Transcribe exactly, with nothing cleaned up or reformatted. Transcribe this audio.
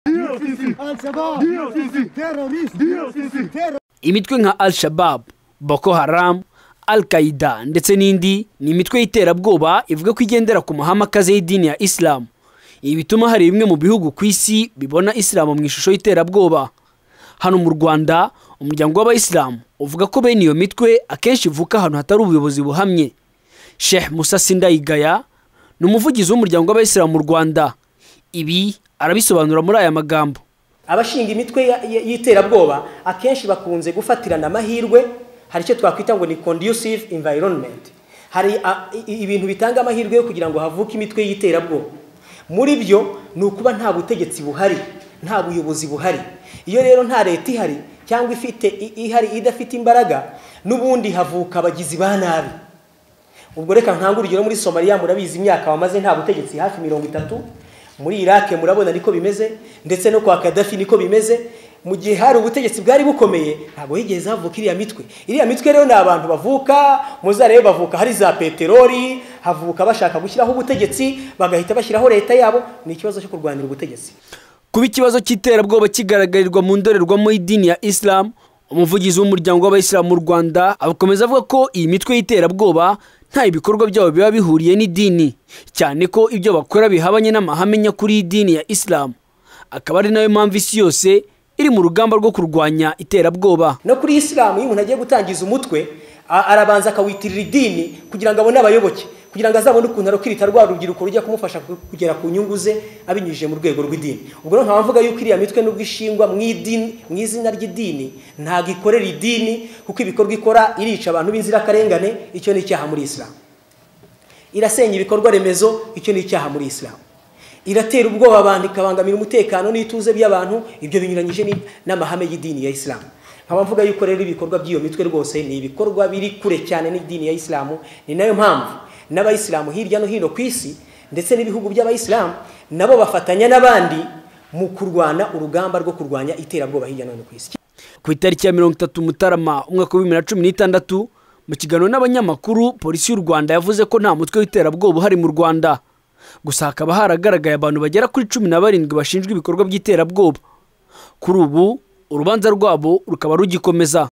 Imitwe nka Al-Shabaab, Boko Haram, Al-Qaeda ndetse n'indi ni imitwe y'iterabwoba ivuga ko igendera ku mahame akaze y'idini ya Islam. Ibi bituma hari bimwe mu bihugu ku isi bibona Islam mu ishusho y'iterabwoba. Hano mu Rwanda, umuryango w'Abayisilamu uvuga ko bene iyo mitwe akenshi ivuka ahantu hatari ubuyobozi buhamye. Sheikh Musa Sindayigaya ni umuvugizi w'umuryango w'Abayisilamu mu Rwanda. Ibi arabisobanura muri aya magambo. Abashinga imitwe y'iterabwoba akenshi bakunze gufatirana amahirwe, hari icyo twakwita ngo ni conducive environment. Hari ibintu bitanga amahirwe yo kugira ngo havuke imitwe y'iterabwoba. Muri byo ni ukuba nta butegetsi buhari, nta buyobozi buhari. Iyo rero nta leta ihari cyangwa ifite ihari idafite imbaraga, n'ubundi havuka abagizi ba nabi. Ubwo reka nkanga urugero muri Somalia murabizi imyaka bamaze nta butegetsi hafi mirongo itatu. Muri Iraq murabona niko bimeze, ndetse no kwa Gaddafi niko bimeze. Mu gihe hari ubutegetsi bwari bukomeye ntabwo yigeze havuka iriya mitwe. Iriya mitwe rero ni abantu bavuka, muzarebe bavuka hari za peteroli, havuka bashaka gushyiraho ubutegetsi, bagahita bashyiraho leta yabo. Ni ikibazo cyo kurwanira ubutegetsi. Kuba ikibazo cy'iterabwoba kigaragarirwa mu ndorerwamo y'idini ya Islam, umuvugizi w'umuryango w'Abayisilamu mu Rwanda akomeza avuga ko iyi mitwe y'iterabwoba nta ibikorwa byabo biba bihuriye n'idini, cyane ko ibyo bakora bihabanye n'amahame nyakuri y'idini ya Islam. Akaba ari nayo mpamvu isi yose iri mu rugamba rwo kurwanya iterabwoba. No kuri Islam iyo umuntu agiye gutangiza umutwe arabanza akawitirira idini kugira ngo abone abayoboke, kugira ngo azabone ukuntu arokirita rwa rubyiruko rujya kumufasha kugera ku nyungu ze abinyujije mu rwego rw'idini. Ubwo nkaba mvuga yuko iriya mitwe n'ubwo ishingwa mu idini, mu izina ry'idini, ntago ikorera idini, kuko ibikorwa ikora irica abantu b'inzirakarengane. Icyo ni icyaha muri Islam. Irasenya ibikorwa remezo. Icyo ni icyaha muri Islam. Iratera ubwoba abantu, ikabangamira umutekano n'ituze by'abantu. Ibyo binyuranyije n'amahame y'idini ya Islam. Nkaba mvuga yuko rero ibikorwa by'iyo mitwe rwose ni ibikorwa biri kure cyane n'idini ya Islam. Ni nayo mpamvu n'Abayisilamu hirya no hino ku isi ndetse n'ibihugu by'Abayisilamu nabo bafatanya n'abandi mu kurwana urugamba rwo kurwanya iterabwoba hirya no hino ku isi. Ku itariki ya mirongo itatu Mutarama umwaka wa bibiri na cumi n'itandatu, mu kiganiro n'abanyamakuru, polisi y'u Rwanda yavuze ko nta mutwe w'iterabwoba uhari mu Rwanda. Gusa hakaba haragaragaye abantu bagera kuri cumi na barindwi bashinjwa ibikorwa by'iterabwoba. Kuri ubu urubanza rwabo rukaba rugikomeza.